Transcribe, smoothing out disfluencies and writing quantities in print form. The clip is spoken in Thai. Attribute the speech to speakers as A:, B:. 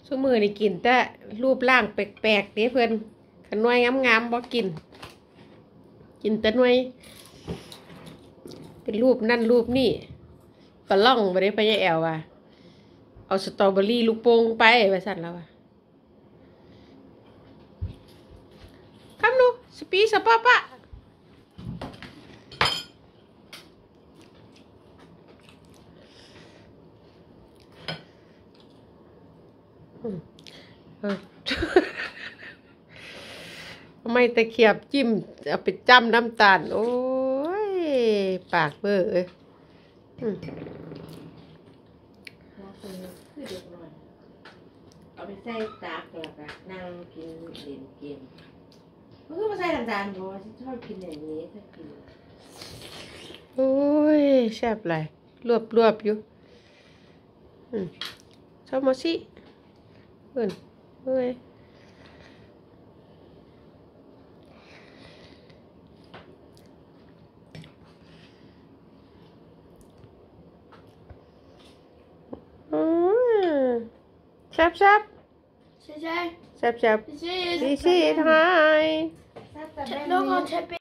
A: ซุมื้อนี่กินแต่รูปร่างแปลกๆเด้เพิ่นคันหน่วยงามๆบ่กินแต่หน่วยเป็นรูปนั่นรูปนี่ปลาล่องบ่ได้พะยายแอวว่ะเอาสตรอเบอรี่ลูกโป่งไปว่าซั่นแล้วว่ะคำนูสปีสปะปะไม่ตะเขียบจิ้มเอาไปจ้ำน้ำตาลโอ้ยปากเบ้อ
B: เอาไปใส่ตักแล้วก็นั่งกินเล่นเกมมันก็มาใส่น้ำตาลเพราะว่าฉันชอบกินอย่างนี้ถ้ากิน
A: โอ้ยแซ่บหลายรวบอยู่ชอบมาสิเอิ้นเฮ้ยแซ่บ
B: ใช่
A: แซ่บดีสิทาย
B: ถ้าแต่ไม่